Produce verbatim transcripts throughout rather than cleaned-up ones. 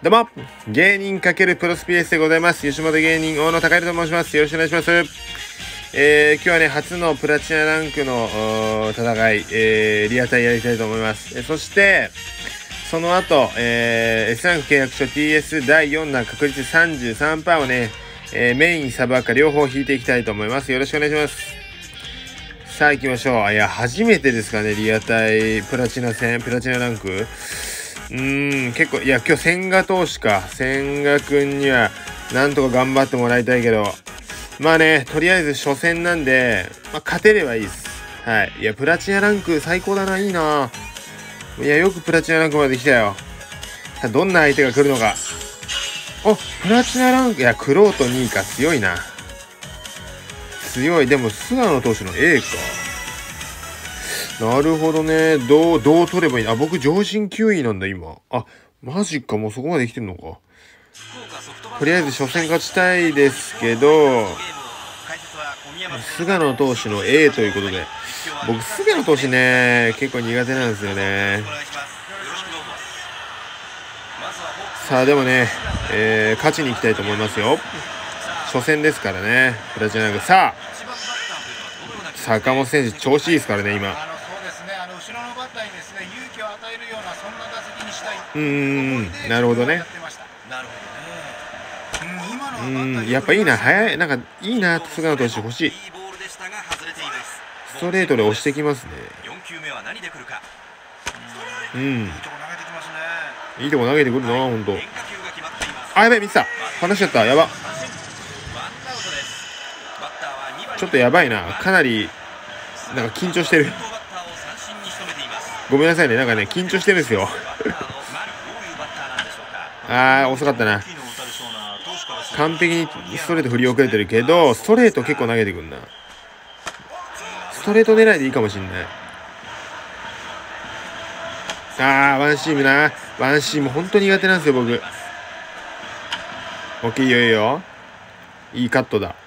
どうも、芸人×プロスピエースでございます。吉本芸人大野孝弘と申します。よろしくお願いします。えー、今日はね、初のプラチナランクの戦い、えー、リアタイやりたいと思います。えそして、その後、えー、エス ランク契約書 ティーエス だいよん弾確率 さんじゅうさんパーセント をね、えー、メイン、サブアカ両方引いていきたいと思います。よろしくお願いします。さあ行きましょう。いや、初めてですかね、リアタイ、プラチナ戦、プラチナランク。うーん、結構、いや、今日千賀投手か。千賀くんには、なんとか頑張ってもらいたいけど、まあね、とりあえず初戦なんで、まあ、勝てればいいです。はい。いや、プラチナランク最高だな、いいな。いや、よくプラチナランクまで来たよ。さあ、どんな相手が来るのか。お、プラチナランク、いや、クロートにいか、強いな。強い。でも、菅野投手の A か。なるほどね。どう、どう取ればいい？あ、僕、上進きゅういなんだ、今。あ、マジか。もうそこまで来てんのか。とりあえず初戦勝ちたいですけど、菅野投手の A ということで、僕、菅野投手ね、結構苦手なんですよね。さあ、でもね、えー、勝ちに行きたいと思いますよ。初戦ですからね、プラチナランク。さあ、坂本選手、調子いいですからね、今。うーん、なるほどね。うん、やっぱいいな、早い、なんかいいな、菅野投手欲しい。ストレートで押してきますね。うん。いいとこ投げてくるな、ほんと。あ、やべえ、見てた。離しちゃった、やば。ちょっとやばいな、かなり、なんか緊張してる。ごめんなさいね、なんかね、緊張してるんですよ。あー、遅かったな。完璧にストレート振り遅れてるけど、ストレート結構投げてくんな。ストレート狙いでいいかもしんない。あー、ワンシームな。ワンシーム本当に苦手なんですよ、僕。オッケー、いいよいいよ。いいカットだ。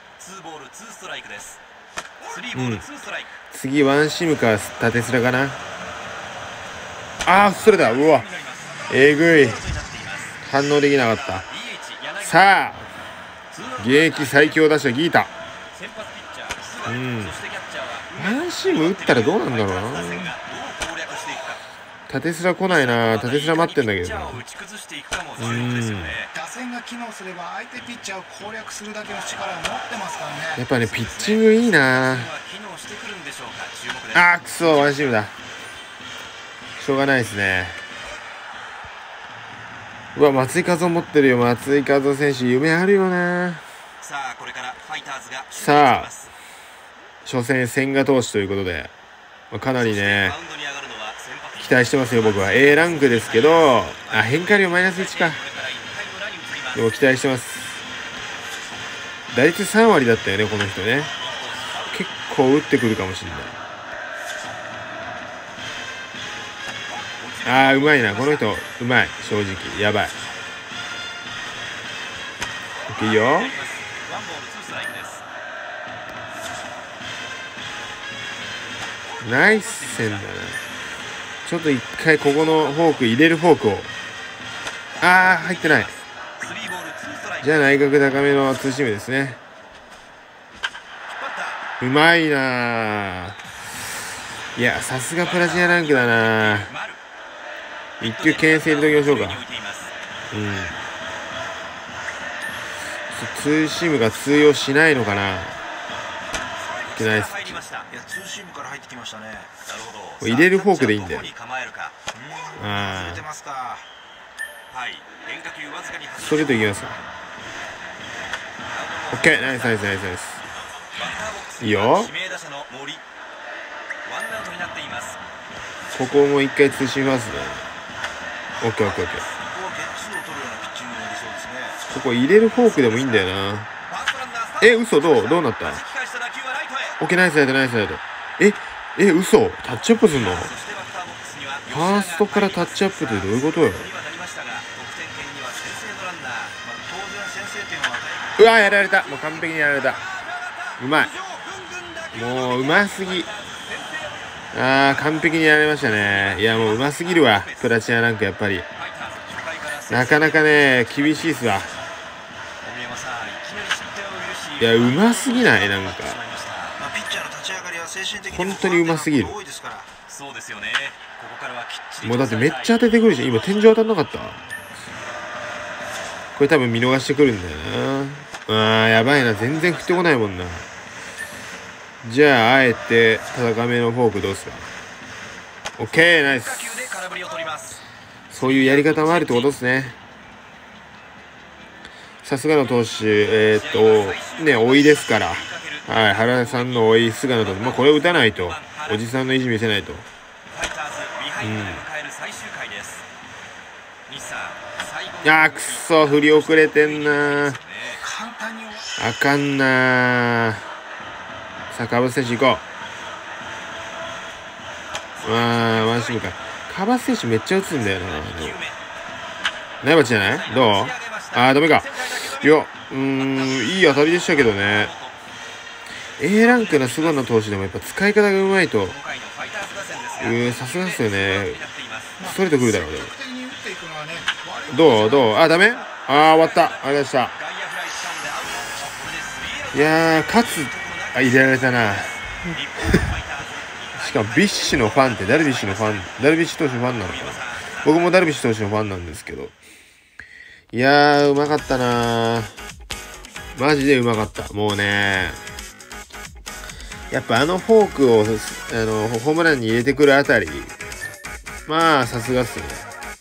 うん。次、ワンシームか、縦スラかな。あー、ストレートだ。うわ。えぐい。反応できなかった。さあ、現役最強打者ギータ。うん。ワンシーム打ったらどうなんだろうな。縦スラ来ないな。縦スラ待ってんだけどな。うん。やっぱね、ピッチングいいな。あー、くそ、ワンシームだ。しょうがないですね。うわ、松井一夫持ってるよ。松井一夫選手、夢あるよな。さあ、初戦千賀投手ということで、まあ、かなりね、期待してますよ、僕は。A ランクですけど、あ、変化量マイナスいちか。でも期待してます。打率さん割だったよね、この人ね。結構打ってくるかもしれない。あー、うまいな。この人、うまい。正直。やばい。いいよ。ナイス戦だな。ちょっと一回ここのフォーク、入れるフォークを。あー、入ってない。じゃあ内角高めのツーシームですね。うまいな。いや、さすがプラチナランクだな。一球牽制入れときましょうか。うん。ツーシームが通用しないのかな。いけないです。入れるフォークでいいんだよ。ああ。ストレートいきますか。オッケー、ナイスナイスナイスナイス。いいよ。ここも一回ツーシームますね。オッケーオッケーオッケー。ここ入れるフォークでもいいんだよな。え、嘘、どうどうなった？オッケー、ナイスナイスナイスナイス。え、え、嘘、タッチアップすんの？ファーストからタッチアップってどういうことよ。うわ、やられた。もう完璧にやられた。うまい。もううますぎ。あー、完璧にやられましたね。いや、もううますぎるわ、プラチナランク。やっぱりなかなかね厳しいっすわ。いや、うますぎない？なんか本当にうますぎる。もうだってめっちゃ当ててくるじゃん。今天井当たんなかった？これ多分見逃してくるんだよな。あー、やばいな。全然振ってこないもんな。じゃああえて高めのフォークどうすか？オッケー、ナイス。そういうやり方もあるってことですね。さすがの投手、えー、っとね、おいですから、はい、原さんのおい、菅野投手、まあこれを打たないと、おじさんの意地見せないと。うん。いやー、くっそ、振り遅れてんなー。あかんなー。さあ、川端選手行こう。あー、ワンシームか。川端選手めっちゃ打つんだよな。ナイバチじゃない？どう？あー、ダメか。いや、うーん、いい当たりでしたけどね。A ランクの菅野投手でもやっぱ使い方がうまいと、うー、さすがですよね。ストレート来るだろうね。どうどう？あ、ダメ？あー、終わった。ありがとうございました。いやー、勝つ、あ、入れられたな。しかもビッシュのファンってダルビッシュのファン、ダルビッシュ投手ファンなのかな。僕もダルビッシュ投手のファンなんですけど。いやー、うまかったなー。マジでうまかった。もうね、やっぱあのフォークをあのホームランに入れてくるあたり、まあさすがっすね。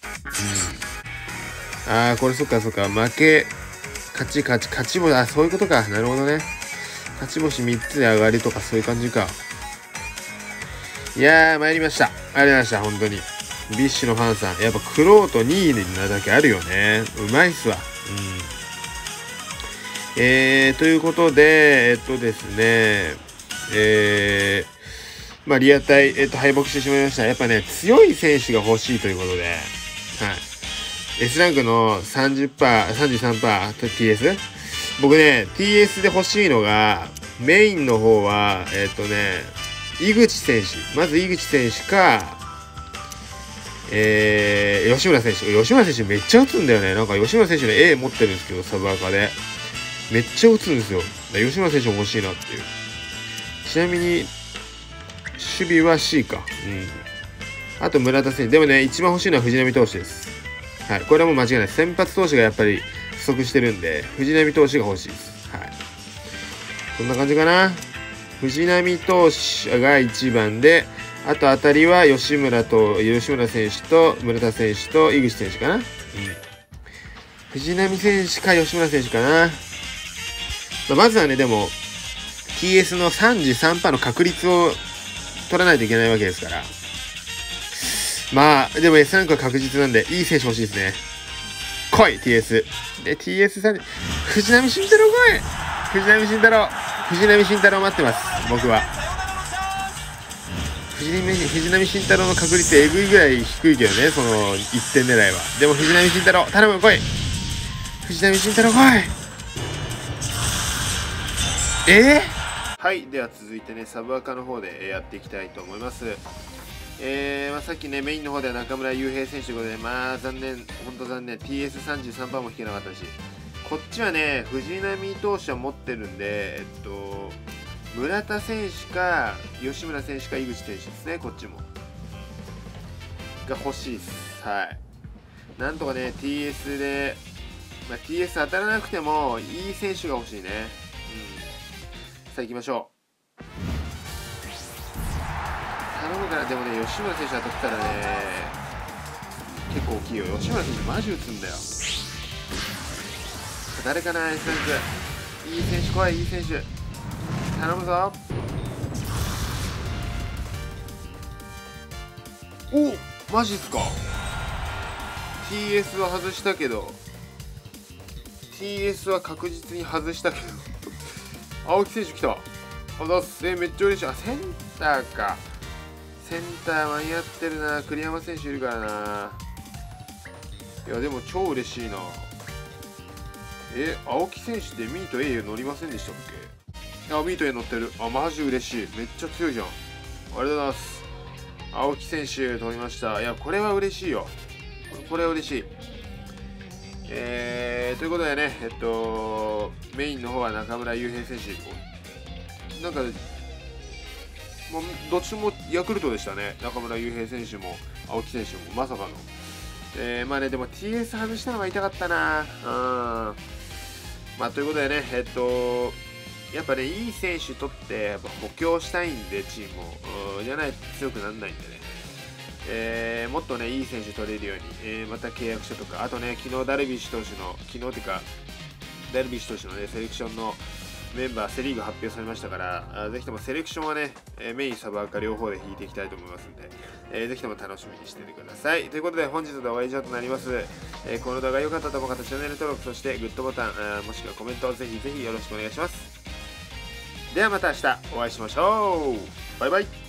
うん。ああ、これそっかそっか、負け、勝ち勝ち、勝ちも、あ、そういうことか。なるほどね。勝ち星みっつで上がりとかそういう感じか。いやー、参りました。ありがとうございました、本当に。ビッシュのファンさん、やっぱクロートにいなだけあるよね。うまいっすわ。うん。えー、ということで、えっとですね、えー、まあ、リアタイ、えっと、敗北してしまいました。やっぱね、強い選手が欲しいということで、はい。S ランクの さんじゅっパーセント、さんじゅうさんパーセント ティーエス？ 僕ね、ティーエス で欲しいのが、メインの方は、えっとね、井口選手。まず井口選手か、えー、吉村選手。吉村選手めっちゃ打つんだよね。なんか吉村選手の A 持ってるんですけど、サブアカで。めっちゃ打つんですよ。吉村選手も欲しいなっていう。ちなみに、守備は C か。うん。あと村田選手。でもね、一番欲しいのは藤浪投手です。はい。これはもう間違いない。先発投手がやっぱり不足してるんで、藤浪投手が欲しいです。はい。そんな感じかな。藤浪投手がいちばんで、あと当たりは吉村と、吉村選手と村田選手と井口選手かな。うん。藤浪選手か吉村選手かな。まあ、まずはね、でも、ティーエス の さんじゅうさんパーセント の確率を取らないといけないわけですから。まあ、でも S ランクは確実なんで、いい選手欲しいですね。来い ティーエス。で、ティーエスさん、藤浪晋太郎来い藤浪晋太郎藤浪晋太郎待ってます、僕は。藤浪、藤浪晋太郎の確率えぐいぐらい低いけどね、そのいってん狙いは。でも藤浪晋太郎、頼む、来い藤浪晋太郎来いえー、はい、では続いてね、サブアカの方でやっていきたいと思います。えーまあ、さっきね、メインの方では中村悠平選手ということで、まあ残念、本当残念、ティーエスさんじゅうさんパーセント も引けなかったし、こっちはね、藤浪投手は持ってるんで、えっと、村田選手か、吉村選手か、井口選手ですね、こっちも。が欲しいです。はい。なんとかね、ティーエス で、まあ、ティーエス 当たらなくても、いい選手が欲しいね。うん。さあ行きましょう。頼むから、でもね、吉村選手当たったらね、結構大きいよ。吉村選手マジ打つんだよ。誰かな、S ランク。いい選手来い、いい選手。頼むぞ。お、マジっすか。ティーエス は外したけど、ティーエス は確実に外したけど、青木選手来た。あざっす。え、めっちゃ嬉しい。あ、センターか。センター間に合ってるな。栗山選手いるからな。いや、でも超嬉しいな。え、青木選手ってミート A 乗りませんでしたっけ？あ、ミート A 乗ってる。あ、マジ嬉しい。めっちゃ強いじゃん。ありがとうございます。青木選手取りました。いや、これは嬉しいよ。これは嬉しい。 えー、ということでね、えっと、メインの方は中村悠平選手。なんか、もうどっちもヤクルトでしたね。中村悠平選手も青木選手もまさかの。えー、まあね、でも ティーエス 外したのが痛かったな。うん。まあ、ということでね、えっと、やっぱね、いい選手取って、やっぱ補強したいんで、チームを。うん、じゃないと強くならないんでね。えー、もっとね、いい選手取れるように、えー、また契約書とか、あとね、昨日ダルビッシュ投手の、昨日っていうか、ダルビッシュ投手のね、セレクションのメンバー、セ・リーグ発表されましたから、ぜひともセレクションはね、えー、メイン、サブアカ両方で引いていきたいと思いますんで、えー、ぜひとも楽しみにしててください。ということで、本日の動画は以上となります。えー、この動画が良かったと思う方、チャンネル登録、そしてグッドボタン、あもしくはコメントをぜひぜひよろしくお願いします。ではまた明日お会いしましょう。バイバイ。